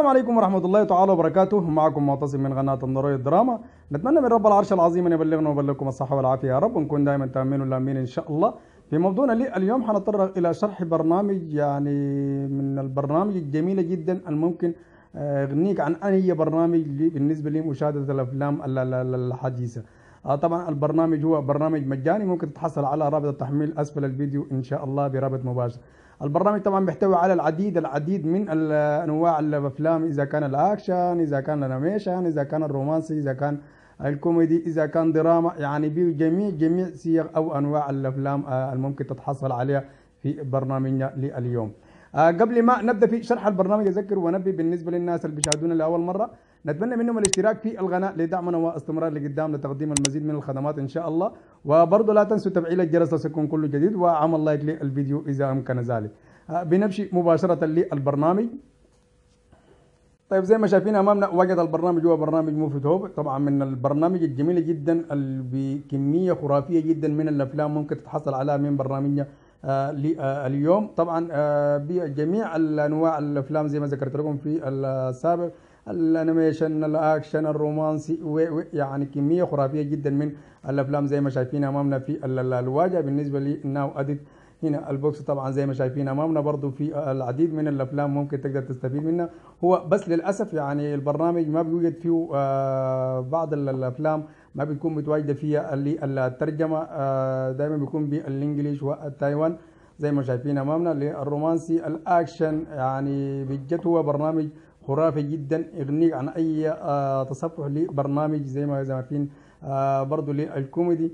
السلام عليكم ورحمة الله تعالى وبركاته. معكم معتصم من قناة الضروري الدراما. نتمنى من رب العرش العظيم أن يبلغنا ويبلغكم الصحة والعافية يا رب، ونكون دائما تامين والآمين إن شاء الله. في موضوعنا اليوم حنتطرق إلى شرح برنامج من البرنامج الجميلة جدا الممكن يغنيك عن أي برنامج بالنسبة لمشاهدة الأفلام الحديثة. طبعا البرنامج هو برنامج مجاني، ممكن تتحصل على رابط التحميل أسفل الفيديو إن شاء الله برابط مباشر. البرنامج طبعا بيحتوي على العديد من انواع الافلام، اذا كان الاكشن، اذا كان الانيميشن، اذا كان الرومانسي، اذا كان الكوميدي، اذا كان دراما، يعني بجميع صيغ او انواع الافلام الممكن تتحصل عليها في برنامجنا لليوم. قبل ما نبدا في شرح البرنامج اذكر وانبه بالنسبه للناس اللي بيشاهدونا لاول مره، نتمنى منهم الاشتراك في القناه لدعمنا واستمرار لقدام لتقديم المزيد من الخدمات ان شاء الله. وبرضه لا تنسوا تفعيل الجرس ليكون كل جديد، وعمل لايك للفيديو اذا امكن ذلك. بنمشي مباشره للبرنامج. طيب زي ما شايفين امامنا واجد البرنامج هو برنامج موفي توب، طبعا من البرنامج الجميله جدا بكميه خرافيه جدا من الافلام ممكن تتحصل عليها من برنامجنا اليوم. طبعا بجميع الانواع الافلام زي ما ذكرت لكم في السابق، الانيميشن، الاكشن، الرومانسي، يعني كميه خرافيه جدا من الافلام زي ما شايفين امامنا في الواجهه. بالنسبه لي ناو اديت هنا البوكس طبعا زي ما شايفين امامنا برضو في العديد من الافلام ممكن تقدر تستفيد منها. هو بس للاسف يعني البرنامج ما بيوجد فيه بعض الافلام ما بتكون متواجده فيها الترجمه، دائما بيكون بالانجليش والتايوان زي ما شايفين امامنا. للرومانسي الاكشن يعني بجد هو برنامج خرافي جدا يغنيك عن اي تصفح لبرنامج زي ما شايفين. برضو للكوميدي،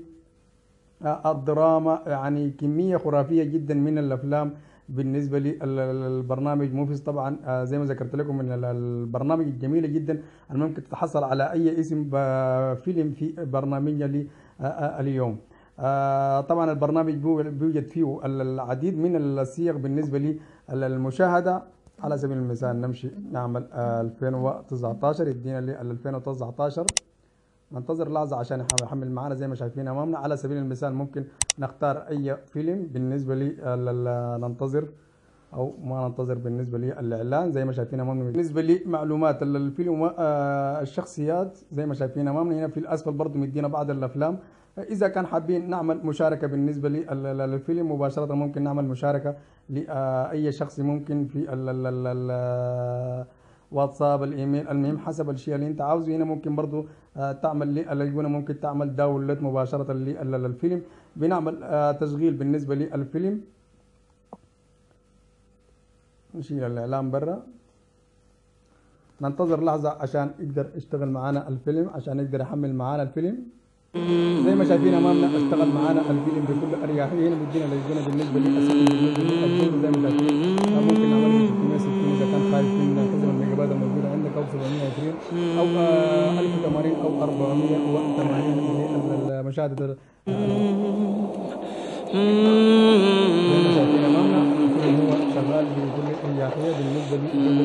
الدراما، يعني كمية خرافية جدا من الأفلام بالنسبة للبرنامج موفيز. طبعا زي ما ذكرت لكم من البرنامج الجميلة جدا الممكن تتحصل على أي اسم فيلم في برنامجنا اليوم. طبعا البرنامج بيوجد فيه العديد من الصيغ بالنسبة للمشاهدة. على سبيل المثال نمشي نعمل 2019 يدينا ل 2019، ننتظر لحظة عشان يحمل معانا زي ما شايفين أمامنا. على سبيل المثال ممكن نختار أي فيلم بالنسبة لي ننتظر أو ما ننتظر بالنسبة لي الإعلان زي ما شايفين أمامنا. بالنسبة لي معلومات الفيلم والشخصيات زي ما شايفين أمامنا هنا في الأسفل برضو مدينا بعض الأفلام. إذا كان حابين نعمل مشاركة بالنسبة للفيلم مباشرة ممكن نعمل مشاركة لأي شخص ممكن في واتساب، الايميل، المهم حسب الشيء اللي انت عاوزه. هنا ممكن برضو تعمل الايقونه ممكن تعمل داونلود مباشره للفيلم. بنعمل تشغيل بالنسبه للفيلم، نشيل الاعلان برا، ننتظر لحظه عشان يقدر يشتغل معانا الفيلم، عشان يقدر يحمل معانا الفيلم. زي ما شايفين امامنا اشتغل معانا الفيلم بكل اريحيه. هنا بيدينا الايقونه بالنسبه للدور زي ما شايفين. ممكن نعمله 660 اذا كان خايف من حجم الميجابايت الموجوده عندك، او 720 او 1080 او 480 لمشاهده. زي ما شايفين امامنا الفيلم هو شغال بكل اريحيه بالنسبه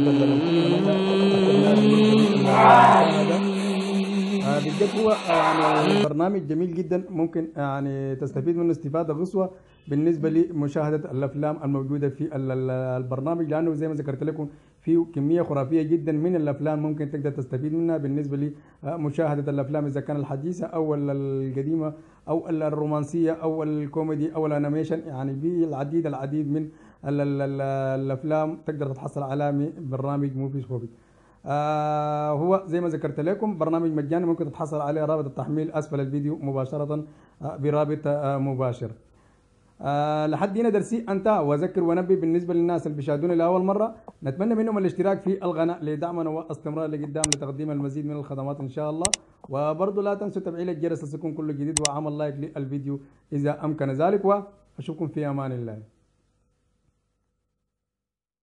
بجد هو يعني برنامج جميل جدا ممكن يعني تستفيد منه استفاده قصوى بالنسبه لمشاهده الافلام الموجوده في البرنامج، لانه زي ما ذكرت لكم فيه كميه خرافيه جدا من الافلام ممكن تقدر تستفيد منها بالنسبه لمشاهده الافلام اذا كان الحديثه او القديمه او الرومانسيه او الكوميدي او الانيميشن. يعني العديد من الافلام تقدر تتحصل على برنامج موفيز هوبي. هو زي ما ذكرت لكم برنامج مجاني ممكن تتحصل عليه رابط التحميل اسفل الفيديو مباشره برابط مباشر. لحد هنا درسي انتهى، واذكر وانبه بالنسبه للناس اللي بيشاهدوني لاول مره، نتمنى منهم الاشتراك في القناه لدعمنا واستمرار لقدام لتقديم المزيد من الخدمات ان شاء الله. وبرضه لا تنسوا تفعيل الجرس ليكون كل جديد، وعمل لايك للفيديو اذا امكن ذلك، واشوفكم في امان الله.